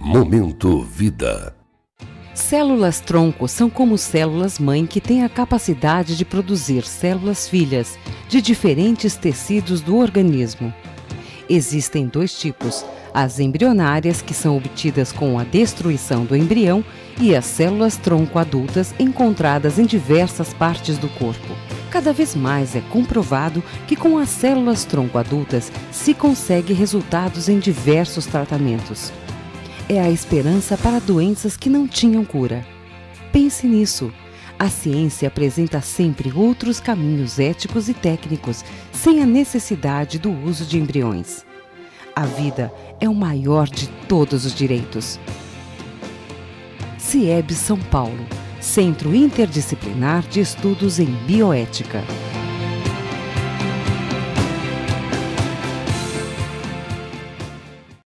Momento Vida. Células-tronco são como células-mãe que têm a capacidade de produzir células-filhas de diferentes tecidos do organismo. Existem dois tipos: as embrionárias, que são obtidas com a destruição do embrião, e as células-tronco adultas encontradas em diversas partes do corpo. Cada vez mais é comprovado que com as células-tronco adultas se consegue resultados em diversos tratamentos. É a esperança para doenças que não tinham cura. Pense nisso. A ciência apresenta sempre outros caminhos éticos e técnicos, sem a necessidade do uso de embriões. A vida é o maior de todos os direitos. CIEB São Paulo, Centro Interdisciplinar de Estudos em Bioética.